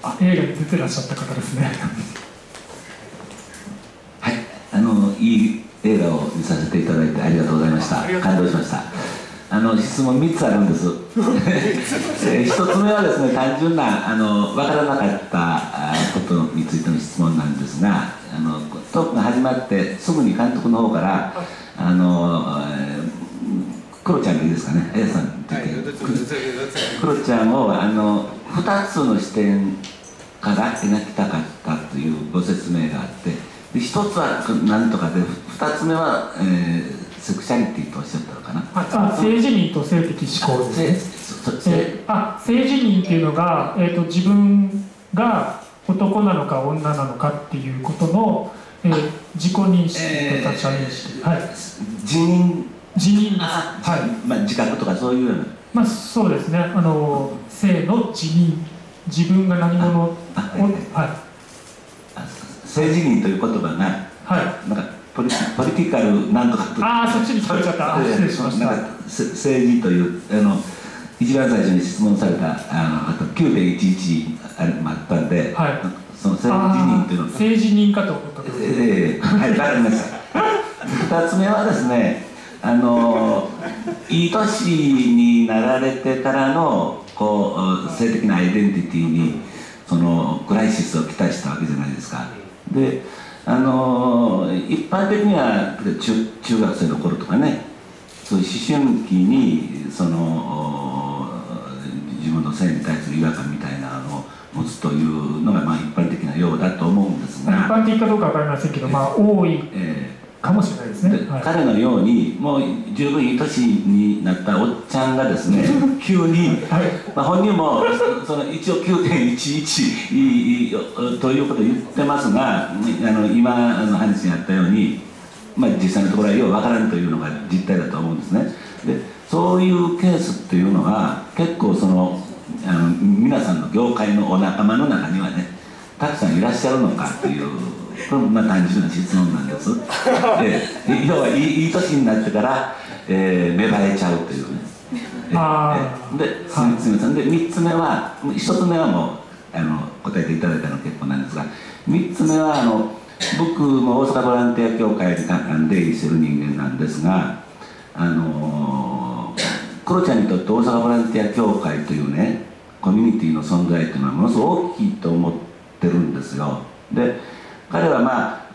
映画に出てらっしゃった方ですね。 はい、いい映画を見させていただいてありがとうございました。感動しました。質問3つあるんです。1つ目はですね、単純な分からなかったことについての質問なんですが、トークが始まってすぐに監督の方からクロちゃんでいいですかね、あやさんって言って、クロちゃんを2つの視点から描きたかったというご説明があって、で1つは何とかで、2つ目は、セクシャリティとおっしゃったのかな。 性自認と性的思考ですね。性自認っていうのが、自分が男なのか女なのかっていうことの、自己認識と他者認識、はい、 自認です。 はい、自覚とかそういうような、 そうですね、性の自認、自分が何者を、 性自認という言葉が、なんかポリティカルなんとかと、 そっちに聞こえちゃった。失礼しました。 政治という一番最初に質問された9.11もあったんで、その政治認というのが政治認かと思ったんです。 はい、分かりました。2つ目はですね、いい年になられてからの性的なアイデンティティにクライシスをきたしたわけじゃないですか。で一般的には中学生の頃とかね、そういう思春期に自分の性に対する違和感みたいなのを持つというのが一般的なようだと思うんですが、 一般的かどうか分かりませんけど、多いかもしれないですね。 彼のようにもう十分いい年になったおっちゃんがですね、急に、本人も一応 9.11 ということを言ってますが、今の話にあったように、実際のところはようわからんというのが実態だと思うんですね。でそういうケースっていうのは結構皆さんの業界のお仲間の中にはね、たくさんいらっしゃるのかという、これも単純な質問なんです。要はいい年になってから、芽生えちゃうというね。すみません。で3つ目は、1つ目はもう答えていただいたの結構なんですが、3つ目は僕も大阪ボランティア協会で出入りしてる人間なんですが、クロちゃんにとって大阪ボランティア協会というね、コミュニティの存在というのはものすごく大きいと思ってるんですよ。で彼は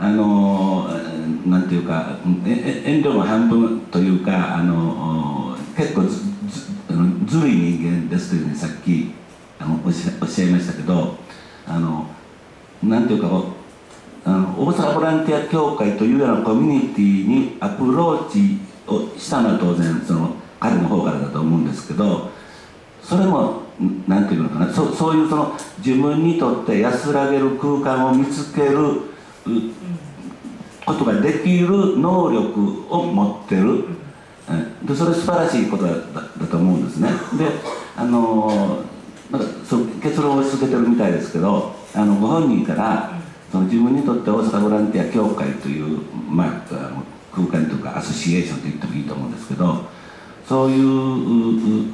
なんていうか、遠慮の半分というか、結構ずるい人間ですというふうにさっきおっしゃいましたけど、なんていうか大阪ボランティア協会というようなコミュニティにアプローチをしたのは当然彼の方からだと思うんですけど、それもなんていうのかな、そういう自分にとって安らげる空間を見つけることができる能力を持ってる。でそれ素晴らしいことだと思うんですね。でなんか結論を押し付けてるみたいですけど、ご本人から自分にとって大阪ボランティア協会という、空間というかアソシエーションと言ってもいいと思うんですけど、そういう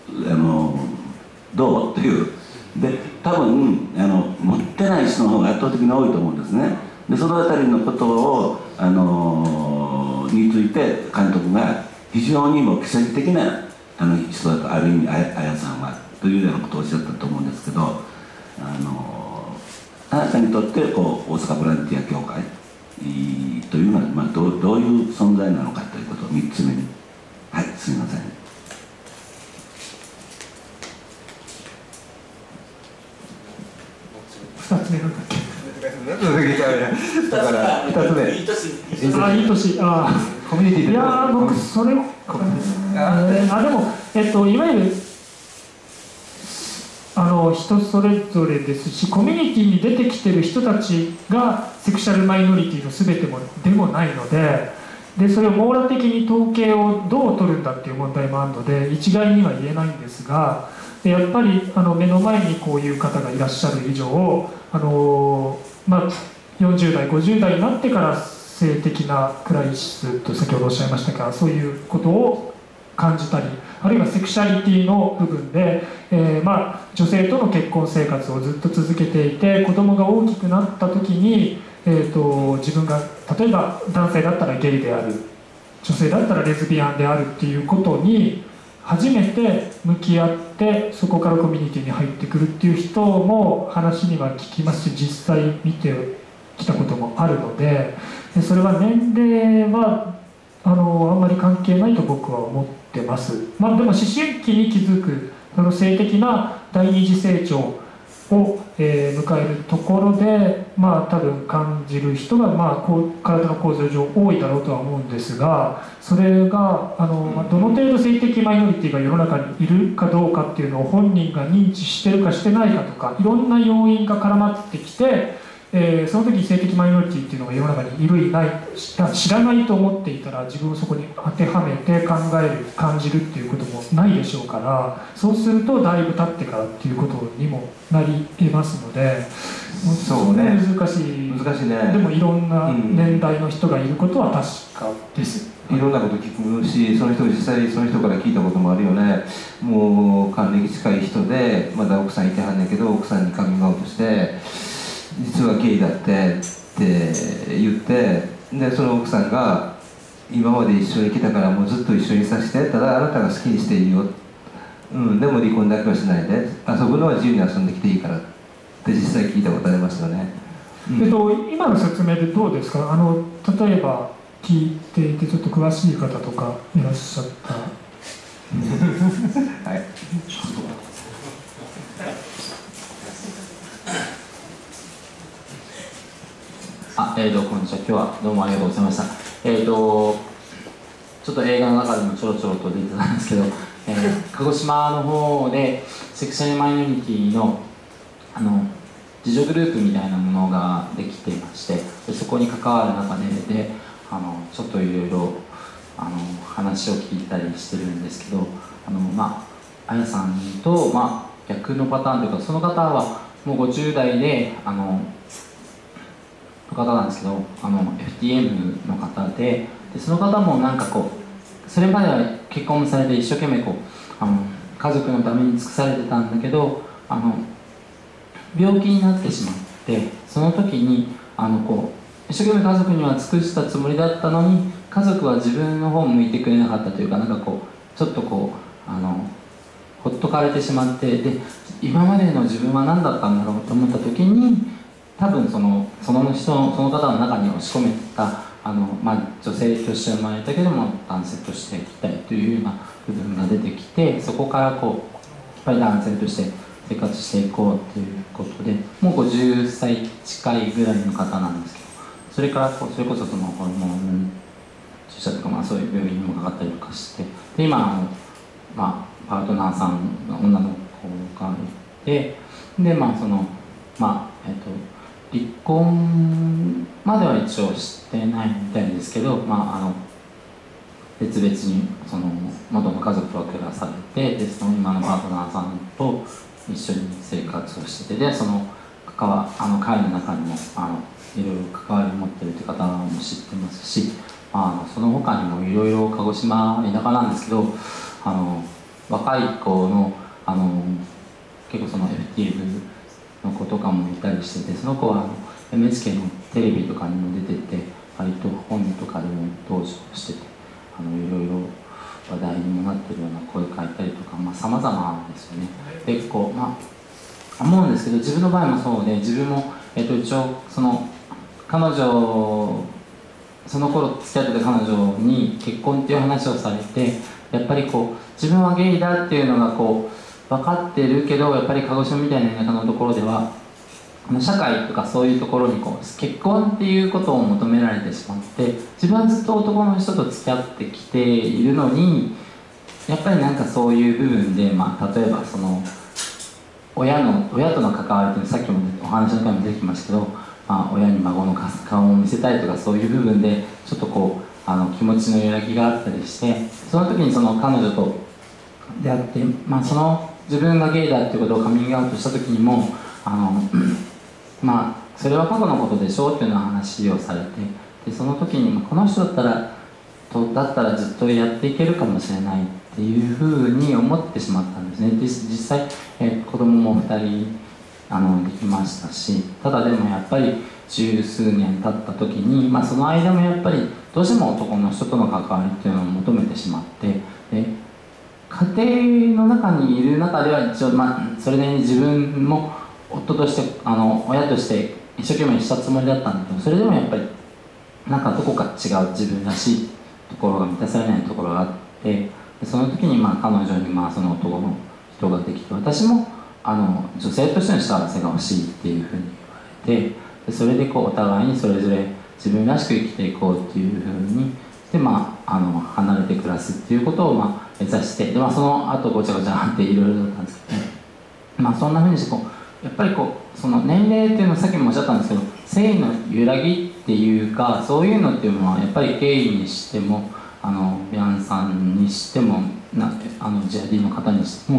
どうというで、多分持ってない人の方が圧倒的に多いと思うんですね。でそのあたりのことをについて監督が非常にもう奇跡的な人だと、ある意味あやさんはというようなことをおっしゃったと思うんですけど、あなたにとって大阪ボランティア協会というのは、どういう存在なのかということを3つ目に。はい、すみません。 2つ目なんだっけ。 だから2つ目。 いい年。 コミュニティで。 いや僕それをでもいわゆる人それぞれですし、コミュニティに出てきてる人たちがセクシャルマイノリティの全てでもないので、それを網羅的に統計をどう取るんだっていう問題もあるので一概には言えないんですが、やっぱり目の前にこういう方がいらっしゃる以上、40代50代になってから性的なクライシスと先ほどおっしゃいましたが、そういうことを感じたり、あるいはセクシャリティの部分で、女性との結婚生活をずっと続けていて、子供が大きくなった時に、自分が例えば男性だったらゲイである、女性だったらレズビアンであるっていうことに初めて向き合って、そこからコミュニティに入ってくるっていう人も話には聞きますし、実際見てきたこともあるので、それは年齢はあんまり関係ないと僕は思ってます。でも思春期に気づくその性的な第二次成長を、迎えるところで、多分感じる人が、体の構造上多いだろうとは思うんですが、それがどの程度性的マイノリティが世の中にいるかどうかっていうのを本人が認知してるかしてないかとか、いろんな要因が絡まってきて、その時に性的マイノリティっていうのが世の中にいるいない知らないと思っていたら、自分をそこに当てはめて考える感じるっていうこともないでしょうから、そうするとだいぶ経ってからっていうことにもなり得ますので、 そうね、 難しいね。 でもいろんな年代の人がいることは確かです、 いろんなこと聞くし、その人実際その人から聞いたこともあるよね。もう還暦近い人でまだ奥さんいてはんねんけど、奥さんにカミングアウトして実はゲイだって言って、でその奥さんが今まで一緒に来たからもうずっと一緒にさせて、ただあなたが好きにしていいよ、でも離婚だけはしないで、遊ぶのは自由に遊んできていいからって実際聞いたことありますよね。 今の説明でどうですか？例えば聞いていてちょっと詳しい方とかいらっしゃったはい、 こんにちは。今日はどうもありがとうございました。ちょっと映画の中でもちょろちょろと出てたんですけど、鹿児島の方でセクシャルマイノリティの自助グループみたいなものができていまして、でそこに関わる中でちょっといろいろ話を聞いたりしてるんですけど、あやさんと、逆のパターンというか、その方はもう50代での方なんですけど、FTM の方で、その方もなんかこうそれまでは結婚もされて一生懸命こう家族のために尽くされてたんだけど、病気になってしまって、その時に一生懸命家族には尽くしたつもりだったのに、家族は自分の方を向いてくれなかったというか、なんかこうちょっとこうほっとかれてしまって、で今までの自分は何だったんだろうと思った時に、多分その方の中に押し込めてた女性として生まれたけども男性として生きたいというような部分が出てきて、そこからこうやっぱり男性として生活していこうということで、もう50歳近いぐらいの方なんですけど、それからそれこそそのホルモン注射とか、そういう病院にもかかったりとかして、で今パートナーさんの女の子がいて、で離婚までは一応してないみたいですけど、別々にその元の家族は暮らされて、でその今のパートナーさんと一緒に生活をしてて、でその会の中にもいろいろ関わりを持ってるという方も知ってますし、その他にもいろいろ鹿児島田舎なんですけど、若い子の結構その FTV の子とかもいたりしてて、その子はNHK のテレビとかにも出てて、割と本とかでも登場してて、いろいろ話題にもなってるような声書いたりとか、さまざまですよね。で思うんですけど、自分の場合もそうで、自分も、一応その彼女、その頃付き合ってた彼女に結婚っていう話をされて、やっぱり自分はゲイだっていうのが分かってるけど、やっぱり鹿児島みたいな田舎のところでは社会とかそういうところに結婚っていうことを求められてしまって、自分はずっと男の人と付き合ってきているのに、やっぱりなんかそういう部分で、例えばその親との関わりってさっきもお話の中にも出てきましたけど、親に孫の顔を見せたいとか、そういう部分でちょっと気持ちの揺らぎがあったりして、その時にその彼女と出会って、その自分がゲイだっていうことをカミングアウトした時にもそれは過去のことでしょっていうような話をされて、でその時にこの人だったらとだったらずっとやっていけるかもしれないっていうふうに思ってしまったんですね。で実際、子供も2人できましたし、ただでもやっぱり十数年経った時に、その間もやっぱりどうしても男の人との関わりっていうのを求めてしまって、で家庭の中にいる中では一応、それなりに自分も夫として親として一生懸命したつもりだったんだけど、それでもやっぱりなんかどこか違う自分らしいところが満たされないところがあって、でその時に彼女にその男の人ができて、私も女性としての幸せが欲しいっていうふうに言われて、でそれでお互いにそれぞれ自分らしく生きていこうっていうふうにで、離れて暮らすっていうことを目指して、で、その後ごちゃごちゃっていろいろだったんですけど、そんなふうにしてやっぱりその年齢っていうのはさっきもおっしゃったんですけど、性の揺らぎっていうか、そういうのっていうのはやっぱりゲイにしてもビャンさんにしてもJID の方にしても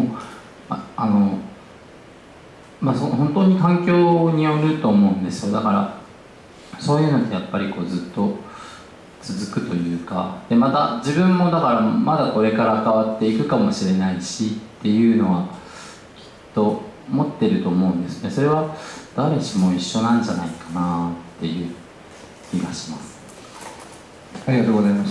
本当に環境によると思うんですよ。だからそういうのってやっぱりずっと続くというか、でまた自分もだからまだこれから変わっていくかもしれないしっていうのはきっと持ってると思うんですね。それは誰しも一緒なんじゃないかなっていう気がします。 ありがとうございました。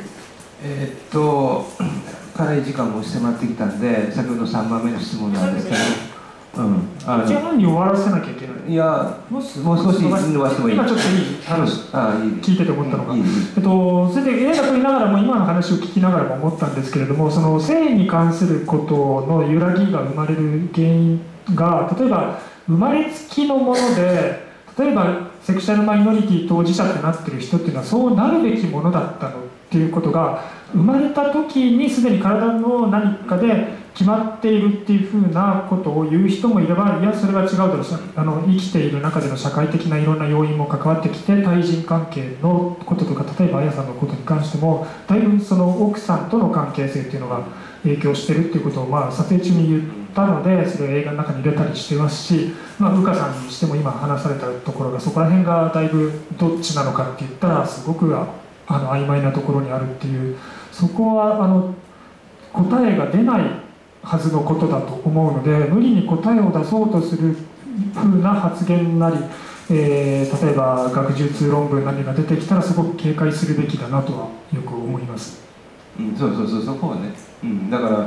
かなり時間も迫ってきたんで、先ほど3番目の質問なんですけど、 1時半に終わらせなきゃいけない。 いや、もう少し伸ばしてもいい。 今ちょっといい聞いてて思ったのが、それで映画撮りながらも今の話を聞きながらも思ったんですけれども、その性に関することの揺らぎが生まれる原因が、例えば生まれつきのもので、例えばセクシャルマイノリティ当事者ってなってる人っていうのはそうなるべきものだったのっていうことが生まれた時にすでに体の何かで決まっているっていうふうなことを言う人もいれば、いやそれは違うだろう、生きている中での社会的ないろんな要因も関わってきて、対人関係のこととか、例えばあやさんのことに関してもだいぶその奥さんとの関係性っていうのが影響してるっていうことを撮影中に言ったので、それを映画の中に入れたりしてますし、羽花さんにしても今話されたところがそこら辺がだいぶどっちなのかって言ったらすごく曖昧なところにあるっていう、そこは答えが出ないはずのことだと思うので、無理に答えを出そうとするふうな発言なり、例えば学術論文なりが出てきたらすごく警戒するべきだなとはよく思います。 そこはね、だから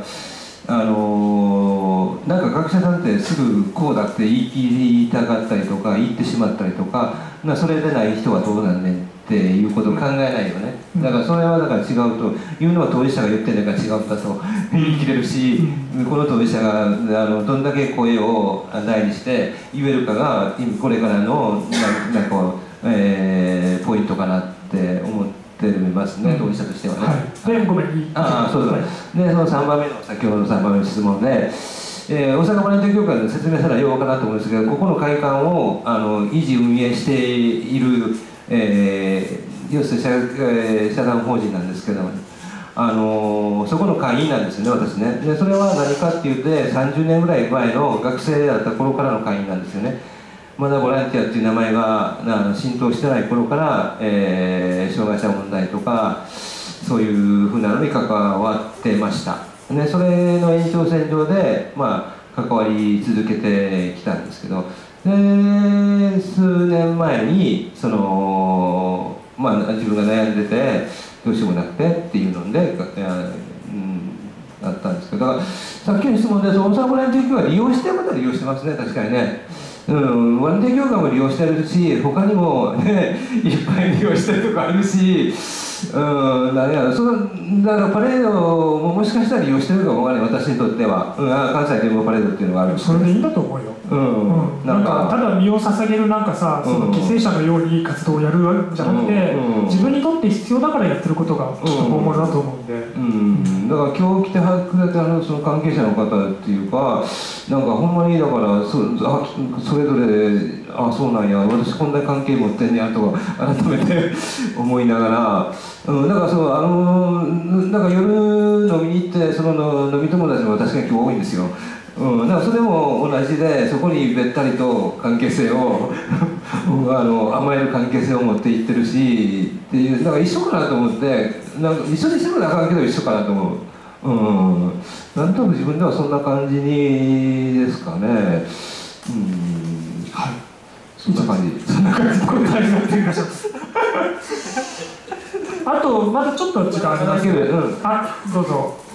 なんか学者さんってすぐこうだって言いたかったりとか言ってしまったりとか、それでない人はどうなんねんっていうことを考えないよね。だからそれはだから違うというのは当事者が言ってるから違うんだと言い切れるし、この当事者がどんだけ声を大にして言えるかがこれからのポイントかなって思ってますね、当事者としてはね。 でごめん、 そうでその3番目の先ほどの3番目の質問で、大阪ボランティア協会で説明したらようかなと思うんですけど、ここの会館を維持運営している要するに社団法人なんですけど、そこの会員なんですよね、私ね。でそれは何かっていうと、30年ぐらい前の学生だった頃からの会員なんですよね。まだボランティアっていう名前が浸透してない頃から、障害者問題とかそういうふうなのに関わってました。でそれの延長線上で、関わり続けてきたんですけど、で数年前に自分が悩んでてどうしようもなくてっていうのであったんですけど、だからさっきの質問で大阪ボランティア協会利用してることは利用してますね、確かにね。ボランティア協会も利用してるし、他にも、ね、いっぱい利用してるとこあるし、だからパレードももしかしたら利用してるかもわからない、私にとっては。関西連合パレードっていうのがあるし、 それでいいんだと思うよ。なんかただ身を捧げるなんかさ、その犠牲者のように活動をやるんじゃなくて、自分にとって必要だからやってることがきっと本物だと思うんで、 だから今日来てくれたその関係者の方っていうか、なんかほんまにだからそれぞれそうなんや、私こんな関係持ってんねやとか改めて思いながら、だからなんか夜飲みに行って、その飲み友達も確かに今日多いんですよ。 だからそれも同じで、そこにべったりと関係性を甘える関係性を持っていってるしっていう、だから一緒かなと思って、なんか一緒にしてもなあかんけど一緒かなと思う。なんとなく自分ではそんな感じにですかね。 はい、 そんな感じ。 そんな感じで答えになってみましょう。あとまだちょっと時間ありますけど、あ、どうぞ。